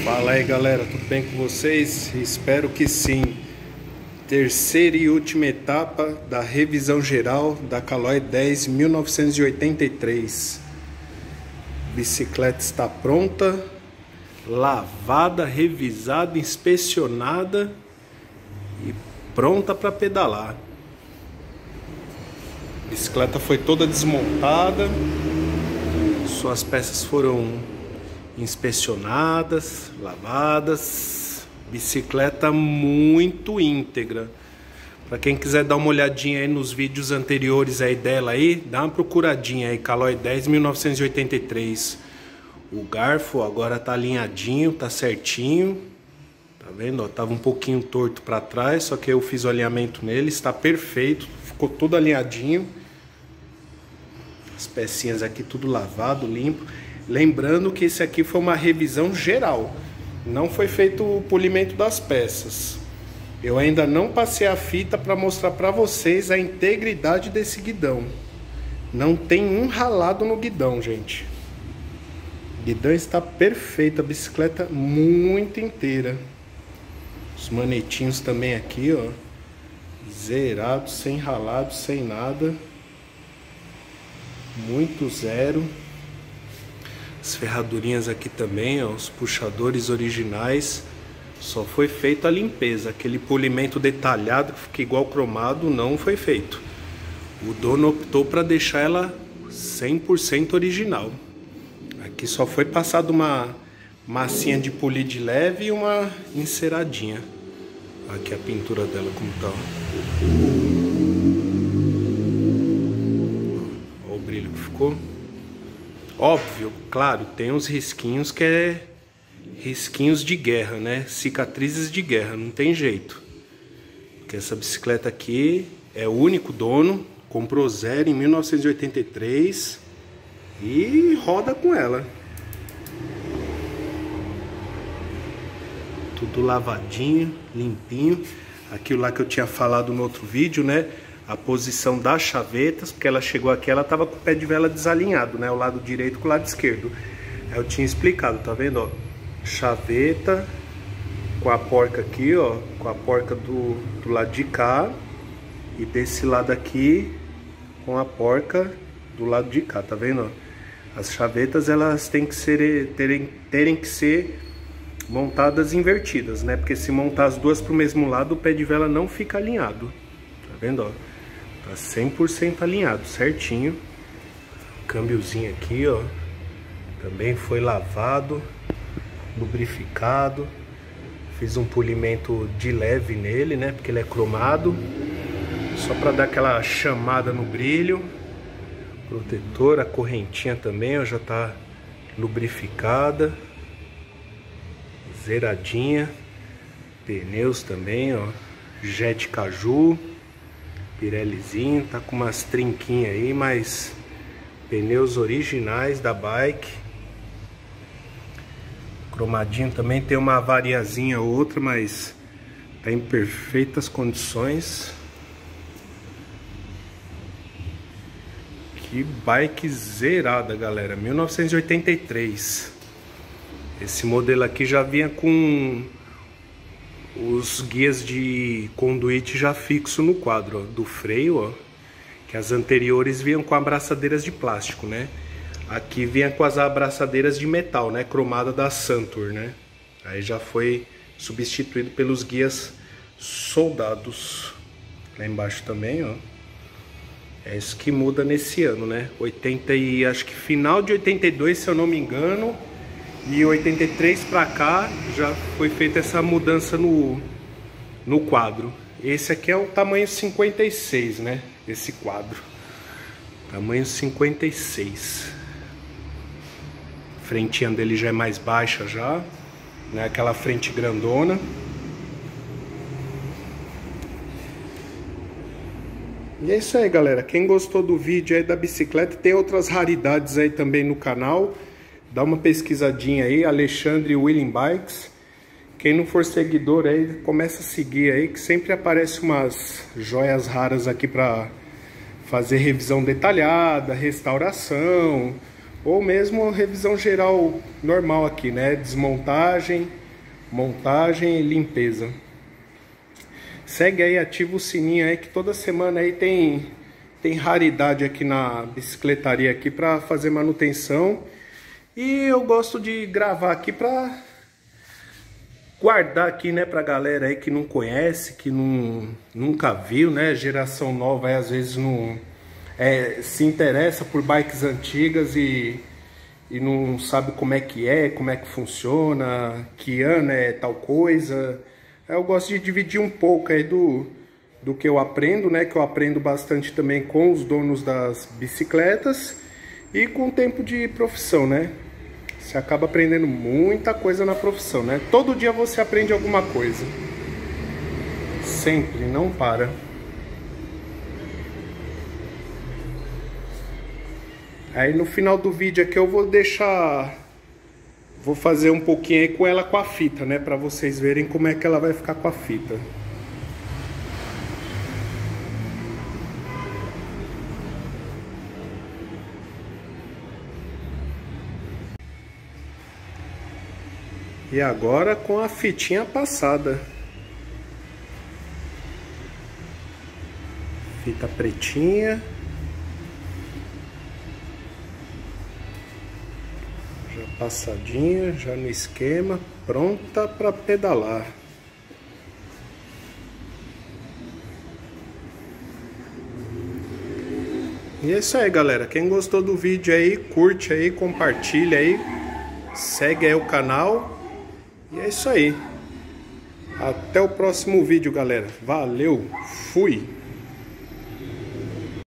Fala aí galera, tudo bem com vocês? Espero que sim. Terceira e última etapa da revisão geral da Caloi 10 1983. Bicicleta está pronta, lavada, revisada, inspecionada e pronta para pedalar. A bicicleta foi toda desmontada, suas peças foram inspecionadas, lavadas, bicicleta muito íntegra. Para quem quiser dar uma olhadinha aí nos vídeos anteriores aí dela aí, dá uma procuradinha aí, Caloi 10 1983. O garfo agora tá alinhadinho, tá certinho. Tá vendo? Ó, tava um pouquinho torto para trás, só que eu fiz o alinhamento nele, está perfeito, ficou tudo alinhadinho. As pecinhas aqui tudo lavado, limpo. Lembrando que esse aqui foi uma revisão geral, não foi feito o polimento das peças. Eu ainda não passei a fita para mostrar para vocês a integridade desse guidão. Não tem um ralado no guidão, gente. O guidão está perfeito, a bicicleta muito inteira. Os manetinhos também aqui, ó, zerados, sem ralado, sem nada. Muito zero. As ferradurinhas aqui também, ó, os puxadores originais. Só foi feita a limpeza. Aquele polimento detalhado que fica igual cromado não foi feito. O dono optou para deixar ela 100% original. Aqui só foi passado uma massinha de polir de leve e uma enceradinha. Aqui a pintura dela como tá. Olha o brilho que ficou. Óbvio, claro, tem uns risquinhos que é risquinhos de guerra, né? Cicatrizes de guerra, não tem jeito. Porque essa bicicleta aqui é o único dono, comprou zero em 1983 e roda com ela. Tudo lavadinho, limpinho. Aquilo lá que eu tinha falado no outro vídeo, né? A posição das chavetas, porque ela chegou aqui, ela tava com o pé de vela desalinhado, né? O lado direito com o lado esquerdo. Aí eu tinha explicado, tá vendo, ó? Chaveta com a porca aqui, ó, com a porca do lado de cá, e desse lado aqui com a porca do lado de cá, tá vendo, ó? As chavetas, elas têm que terem que ser montadas invertidas, né? Porque se montar as duas pro mesmo lado, o pé de vela não fica alinhado, tá vendo, ó? Tá 100% alinhado, certinho. Câmbiozinho aqui, ó, também foi lavado, lubrificado. Fiz um polimento de leve nele, né? Porque ele é cromado, só para dar aquela chamada no brilho. Protetor, a correntinha também, ó, já tá lubrificada, zeradinha. Pneus também, ó, Jet Caju, Pirellizinho, tá com umas trinquinhas aí, mas pneus originais da bike. Cromadinho também, tem uma variazinha ou outra, mas tá em perfeitas condições. Que bike zerada, galera, 1983. Esse modelo aqui já vinha com os guias de conduíte já fixo no quadro, ó, do freio, ó, que as anteriores vinham com abraçadeiras de plástico, né? Aqui vinha com as abraçadeiras de metal, né? Cromada da Santur, né? Aí já foi substituído pelos guias soldados. Lá embaixo também, ó. É isso que muda nesse ano, né? 80 e acho que final de 82, se eu não me engano. E 83 pra cá já foi feita essa mudança no quadro. Esse aqui é o tamanho 56, né? Esse quadro. Tamanho 56. A frentinha dele já é mais baixa já. Não é aquela frente grandona. E é isso aí, galera. Quem gostou do vídeo aí da bicicleta, tem outras raridades aí também no canal. Dá uma pesquisadinha aí, Alexandre Wheeling Bikes. Quem não for seguidor aí, começa a seguir aí, que sempre aparece umas joias raras aqui pra fazer revisão detalhada, restauração, ou mesmo revisão geral normal aqui, né? Desmontagem, montagem e limpeza. Segue aí, ativa o sininho aí que toda semana aí tem raridade aqui na bicicletaria aqui para fazer manutenção. E eu gosto de gravar aqui para guardar aqui, né, pra galera aí que não conhece, que nunca viu, né? Geração nova aí às vezes não se interessa por bikes antigas e não sabe como é, como é que funciona, que ano é tal coisa. Eu gosto de dividir um pouco aí do que eu aprendo, né? Que eu aprendo bastante também com os donos das bicicletas e com o tempo de profissão, né? Você acaba aprendendo muita coisa na profissão, né? Todo dia você aprende alguma coisa. Sempre, não para. Aí no final do vídeo aqui eu vou fazer um pouquinho aí com ela com a fita, né? Pra vocês verem como é que ela vai ficar com a fita. E agora com a fitinha passada. Fita pretinha. Já passadinha, já no esquema, pronta para pedalar. E é isso aí, galera. Quem gostou do vídeo aí, curte aí, compartilha aí, segue aí o canal. E é isso aí. Até o próximo vídeo, galera. Valeu, fui!